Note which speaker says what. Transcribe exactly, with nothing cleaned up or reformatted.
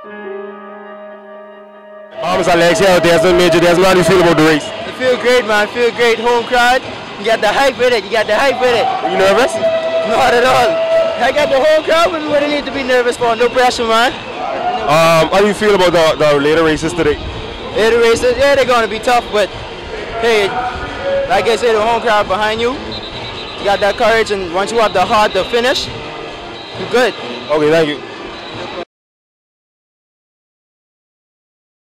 Speaker 1: Bahamas Athletics here with Desmond Major. Desmond, how do you feel about the race?
Speaker 2: I feel great, man. I feel great. Home crowd. You got the hype with it. You got the hype with it.
Speaker 1: Are you nervous?
Speaker 2: Not at all. I got the whole crowd with me. What I need to be nervous for. No pressure, man.
Speaker 1: Um, how do you feel about the, the later races today?
Speaker 2: Later races, yeah, they're going to be tough, but hey, like I said, the home crowd behind you. You got that courage, and once you have the heart to finish, you're good.
Speaker 1: Okay, thank you.